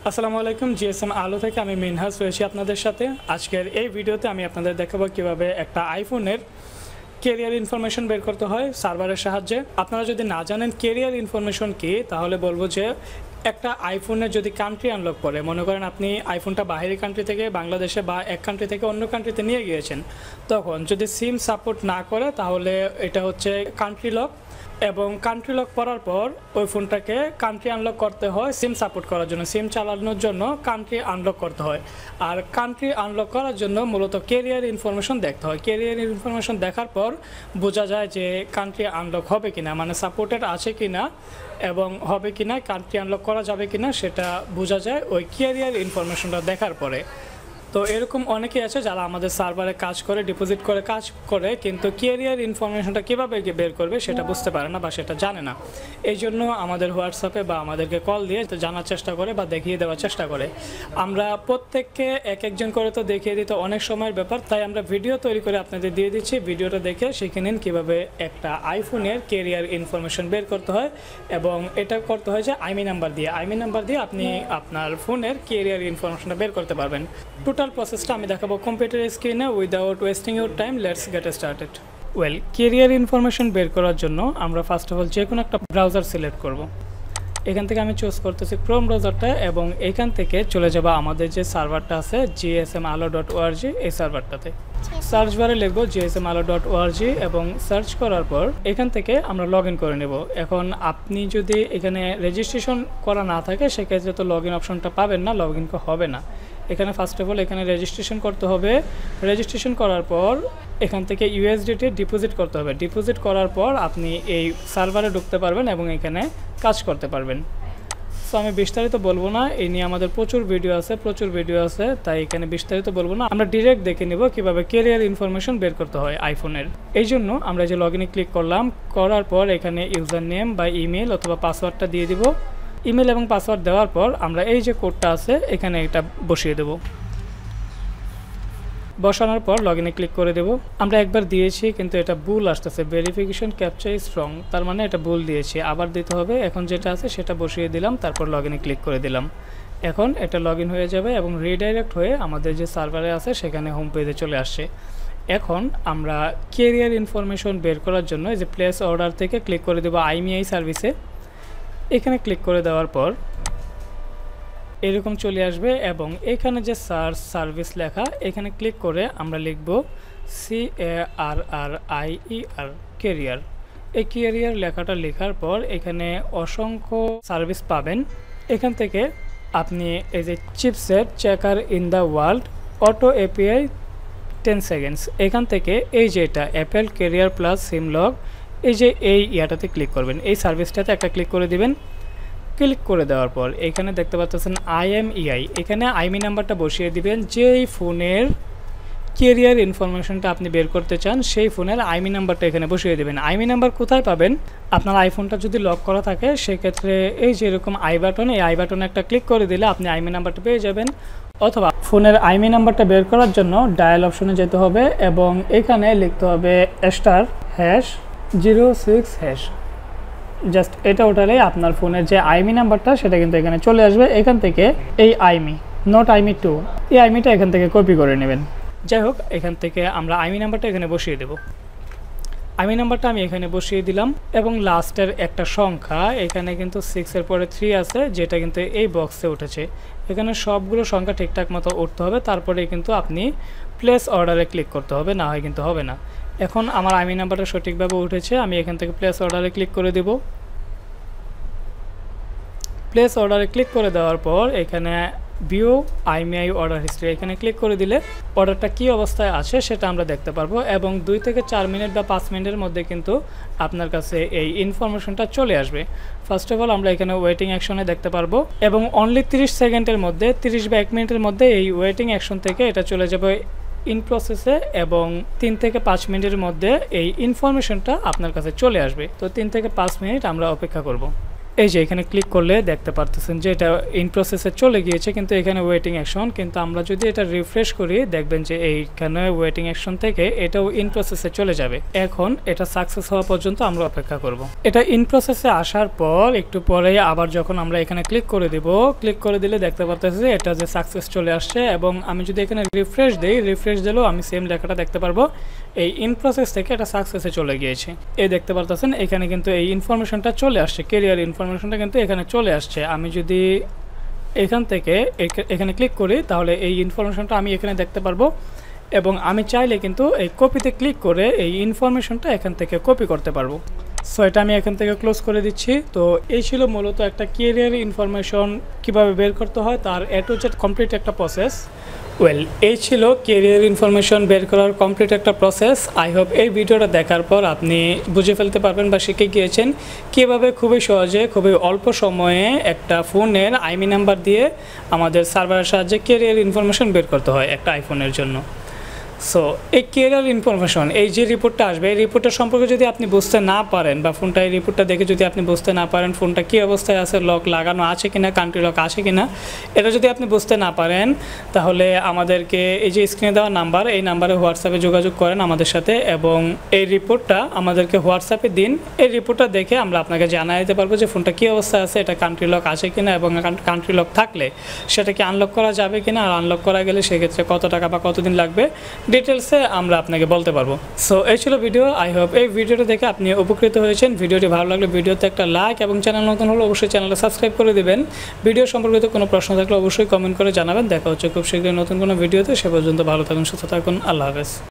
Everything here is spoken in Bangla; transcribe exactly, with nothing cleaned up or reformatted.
আসসালামু আলাইকুম জিএসএম আলো থেকে আমি মিনহাজ রয়েছি আপনাদের সাথে। আজকের এই ভিডিওতে আমি আপনাদের দেখাবো কিভাবে একটা আইফোনের ক্যারিয়ার ইনফরমেশন বের করতে হয় সার্ভারের সাহায্যে। আপনারা যদি না জানেন ক্যারিয়ার ইনফরমেশন কি, তাহলে বলবো যে একটা আইফোনের যদি কান্ট্রি আনলক করে, মনে করেন আপনি আইফোনটা বাইরের কান্ট্রি থেকে বাংলাদেশে বা এক কান্ট্রি থেকে অন্য কান্ট্রিতে নিয়ে গিয়েছেন, তখন যদি সিম সাপোর্ট না করে তাহলে এটা হচ্ছে কান্ট্রি লক, এবং কান্ট্রি লক করার পর ওই ফোনটাকে কান্ট্রি আনলক করতে হয় সিম সাপোর্ট করার জন্য, সিম চালানোর জন্য কান্ট্রি আনলক করতে হয়। আর কান্ট্রি আনলক করার জন্য মূলত ক্যারিয়ার ইনফরমেশন দেখতে হয়। ক্যারিয়ার ইনফরমেশন দেখার পর বোঝা যায় যে কান্ট্রি আনলক হবে কিনা, মানে সাপোর্টেড আছে কিনা এবং হবে কিনা, কান্ট্রি আনলক করা যাবে কিনা সেটা বোঝা যায় ওই ক্যারিয়ার ইনফরমেশনটা দেখার পরে। তো এরকম অনেকেই আছে যারা আমাদের সার্ভারে কাজ করে, ডিপোজিট করে কাজ করে, কিন্তু ক্যারিয়ার ইনফরমেশনটা কীভাবে বের করবে সেটা বুঝতে পারে না বা সেটা জানে না। এই জন্য আমাদের হোয়াটসঅ্যাপে বা আমাদেরকে কল দিয়ে জানার চেষ্টা করে বা দেখিয়ে দেওয়ার চেষ্টা করে। আমরা প্রত্যেককে এক একজন করে তো দেখিয়ে দিতে অনেক সময়ের ব্যাপার, তাই আমরা ভিডিও তৈরি করে আপনাদের দিয়ে দিচ্ছি। ভিডিওটা দেখে শিখে নিন কীভাবে একটা আইফোনের ক্যারিয়ার ইনফরমেশন বের করতে হয়, এবং এটা করতে হয় যে আইমি নাম্বার দিয়ে। আইমি নাম্বার দিয়ে আপনি আপনার ফোনের ক্যারিয়ার ইনফরমেশনটা বের করতে পারবেন। টোটাল প্রসেসটা আমি দেখাবো কম্পিউটার স্ক্রিনে without wasting your time. Let's get started. Well, carrier information বের করার জন্য আমরা ফার্স্ট অফ অল যে কোনো একটা ব্রাউজার সিলেক্ট করব। এখান থেকে আমি চুজ করতেছি ক্রোম ব্রাউজারটা, এবং এখান থেকে চলে যাব আমাদের যে সার্ভারটা আছে জিএসএম আলো ডট ওআরজি, এই সার্ভারটাতে সার্চ বারে লিখবো জিএসএম আলো ডট ওআরজি, এবং সার্চ করার পর এখান থেকে আমরা লগ ইন করে নেব। এখন আপনি যদি এখানে রেজিস্ট্রেশন করা না থাকে সেক্ষেত্রে তো লগ ইন অপশনটা পাবেন না, লগ ইন হবে না। এখানে ফার্স্ট অফ অল এখানে রেজিস্ট্রেশন করতে হবে। রেজিস্ট্রেশন করার পর এখান থেকে ইউএসডিটি ডিপোজিট করতে হবে। ডিপোজিট করার পর আপনি এই সার্ভারে ঢুকতে পারবেন এবং এখানে কাজ করতে পারবেন। সো আমি বিস্তারিত বলবো না, এই নিয়ে আমাদের প্রচুর ভিডিও আছে প্রচুর ভিডিও আছে তাই এখানে বিস্তারিত বলবো না। আমরা ডিরেক্ট দেখে নিব কীভাবে ক্যারিয়ার ইনফরমেশন বের করতে হয় আইফোনের। এই জন্য আমরা যে লগ ইনে ক্লিক করলাম, করার পর এখানে ইউজার নেম বা ইমেল অথবা পাসওয়ার্ডটা দিয়ে দিব। ইমেল এবং পাসওয়ার্ড দেওয়ার পর আমরা এই যে কোডটা আছে এখানে এটা বসিয়ে দেব। বসানোর পর লগ ইনে ক্লিক করে দেব। আমরা একবার দিয়েছি কিন্তু এটা ভুল আসতেছে, ভেরিফিকেশন ক্যাপচা ইজ রং, তার মানে এটা ভুল দিয়েছি, আবার দিতে হবে। এখন যেটা আছে সেটা বসিয়ে দিলাম, তারপর লগ ইনে ক্লিক করে দিলাম। এখন এটা লগ ইন হয়ে যাবে এবং রিডাইরেক্ট হয়ে আমাদের যে সার্ভারে আছে সেখানে হোম পেজে চলে আসছে। এখন আমরা ক্যারিয়ার ইনফরমেশন বের করার জন্য এই যে প্লেস অর্ডার থেকে ক্লিক করে দেবো আইমিআই সার্ভিসে। এখানে ক্লিক করে দেওয়ার পর এরকম চলে আসবে, এবং এখানে যে সার্চ সার্ভিস লেখা এখানে ক্লিক করে আমরা লিখব C A R R I E R, carrier. এই ক্যারিয়ার লেখাটা লেখার পর এখানে অসংখ্য সার্ভিস পাবেন। এখান থেকে আপনি এই যে chipset checker in the world auto API ten seconds, এখান থেকে এই যে এটা Apple carrier plus SIM log, এই যে এই ইয়াটাতে ক্লিক করবেন, এই সার্ভিসটাতে একটা ক্লিক করে দিবেন। ক্লিক করে দেওয়ার পর এখানে দেখতে পাচ্ছেন আইএমইআই, এখানে আইমি নাম্বারটা বসিয়ে দিবেন। যেই ফোনের ক্যারিয়ার ইনফরমেশনটা আপনি বের করতে চান সেই ফোনের আইমি নাম্বারটা এখানে বসিয়ে দেবেন। আইমি নাম্বার কোথায় পাবেন? আপনার আইফোনটা যদি লক করা থাকে সেক্ষেত্রে এই যে এরকম আই বাটন, এই আই বাটনে একটা ক্লিক করে দিলে আপনি আইমি নাম্বারটা পেয়ে যাবেন। অথবা ফোনের আইমি নাম্বারটা বের করার জন্য ডায়াল অপশনে যেতে হবে এবং এখানে লিখতে হবে star hash zero six hash. Just এটা ওঠালেই আপনার ফোনের যে আইমি নাম্বারটা সেটা কিন্তু এখানে চলে আসবে। এখান থেকে এই আইমি নট আইমি টু, এই আইমিটা এখান থেকে কপি করে নেবেন। যাই হোক, এখান থেকে আমরা আইমি নাম্বারটা এখানে বসিয়ে দেব। আইমি নাম্বারটা আমি এখানে বসিয়ে দিলাম, এবং লাস্টের একটা সংখ্যা এখানে কিন্তু সিক্সের পরে থ্রি আছে, যেটা কিন্তু এই বক্সে উঠেছে। এখানে সবগুলো সংখ্যা ঠিকঠাক মতো উঠতে হবে, তারপরে কিন্তু আপনি প্লেস অর্ডারে ক্লিক করতে হবে, না হয় কিন্তু হবে না। এখন আমার আইমি নাম্বারটা সঠিকভাবে উঠেছে, আমি এখান থেকে প্লেস অর্ডারে ক্লিক করে দেব। প্লেস অর্ডারে ক্লিক করে দেওয়ার পর এখানে ভিউ আইমিআই অর্ডার হিস্ট্রি, এখানে ক্লিক করে দিলে অর্ডারটা কী অবস্থায় আছে সেটা আমরা দেখতে পারবো, এবং দুই থেকে চার মিনিট বা পাঁচ মিনিটের মধ্যে কিন্তু আপনার কাছে এই ইনফরমেশনটা চলে আসবে। ফার্স্ট অফ অল আমরা এখানে ওয়েটিং অ্যাকশনে দেখতে পারবো, এবং অনলি তিরিশ সেকেন্ডের মধ্যে তিরিশ বা এক মিনিটের মধ্যে এই ওয়েটিং অ্যাকশন থেকে এটা চলে যাবে ইন প্রসেসে, এবং তিন থেকে পাঁচ মিনিটের মধ্যে এই ইনফরমেশনটা আপনার কাছে চলে আসবে। তো তিন থেকে পাঁচ মিনিট আমরা অপেক্ষা করব। এই যে এখানে ক্লিক করলে দেখতে পারতেছেন যে এটা ইন প্রসেসে চলে গিয়েছে, কিন্তু এখানে ওয়েটিং অ্যাকশন। কিন্তু আমরা যদি এটা রিফ্রেশ করি দেখবেন যে এইখানে ওয়েটিং অ্যাকশন থেকে এটাও ইন প্রসেসে চলে যাবে। এখন এটা সাকসেস হওয়া পর্যন্ত আমরা অপেক্ষা করব। এটা ইন প্রসেসে আসার পর একটু পরে আবার যখন আমরা এখানে ক্লিক করে দিব, ক্লিক করে দিলে দেখতে পারতেছি যে এটা যে সাকসেস চলে আসছে। এবং আমি যদি এখানে রিফ্রেশ দিই, রিফ্রেশ দিলেও আমি সেম লেখাটা দেখতে পারবো, এই ইন প্রসেস থেকে এটা সাকসেসে চলে গিয়েছে। এই দেখতে পারতেছেন এখানে কিন্তু এই ইনফরমেশনটা চলে আসছে, ক্যারিয়ার ইনফরমেশনটা কিন্তু এখানে চলে আসছে। আমি যদি এখান থেকে এখানে ক্লিক করি তাহলে এই ইনফরমেশনটা আমি এখানে দেখতে পারবো, এবং আমি চাইলে কিন্তু এই কপিতে ক্লিক করে এই ইনফরমেশনটা এখান থেকে কপি করতে পারবো। সো এটা আমি এখান থেকে ক্লোজ করে দিচ্ছি। তো এই ছিল মূলত একটা ক্যারিয়ার ইনফরমেশন কিভাবে বের করতে হয় তার এ টু জেড কমপ্লিট একটা প্রসেস। ওয়েল, এই ছিল ক্যারিয়ার ইনফরমেশন বের করার কমপ্লিট একটা প্রসেস। আই হোপ এই ভিডিওটা দেখার পর আপনি বুঝে ফেলতে পারবেন বা শিখে গিয়েছেন কীভাবে খুবই সহজে খুবই অল্প সময়ে একটা ফোনের আইমি নাম্বার দিয়ে আমাদের সার্ভারের সাহায্যে ক্যারিয়ার ইনফরমেশন বের করতে হয় একটা আইফোনের জন্য। সো এই ক্যারিয়ার ইনফরমেশন, এই যে রিপোর্টটা আসবে, এই রিপোর্টের সম্পর্কে যদি আপনি বুঝতে না পারেন বা ফোনটা এই রিপোর্টটা দেখে যদি আপনি বুঝতে না পারেন ফোনটা কী অবস্থায় আছে, লক লাগানো আছে কিনা, কান্ট্রি লক আছে কিনা, এটা যদি আপনি বুঝতে না পারেন তাহলে আমাদেরকে এই যে স্ক্রিনে দেওয়া নাম্বার, এই নাম্বারে হোয়াটসঅ্যাপে যোগাযোগ করেন আমাদের সাথে এবং এই রিপোর্টটা আমাদেরকে হোয়াটসঅ্যাপে দিন। এই রিপোর্টটা দেখে আমরা আপনাকে জানিয়ে দিতে পারবো যে ফোনটা কী অবস্থায় আছে, এটা কান্ট্রি লক আছে কিনা, এবং কান্ট্রি লক থাকলে সেটাকে আনলক করা যাবে কিনা, আর আনলক করা গেলে সেক্ষেত্রে কত টাকা বা কতদিন লাগবে ডিটেলসে আমরা আপনাকে বলতে পারবো। সো এই ছিল ভিডিও। আই হোপ এই ভিডিওটা দেখে আপনি উপকৃত হয়েছেন। ভিডিওটি ভালো লাগলে ভিডিওতে একটা লাইক এবং চ্যানেল নতুন হলে অবশ্যই চ্যানেলটা সাবস্ক্রাইব করে দেবেন। ভিডিও সম্পর্কিত কোনো প্রশ্ন থাকলে অবশ্যই কমেন্ট করে জানাবেন। দেখা হচ্ছে খুব শীঘ্রই নতুন কোনো ভিডিওতে। সে পর্যন্ত ভালো থাকুন, সুস্থ থাকুন। আল্লাহ হাফেজ।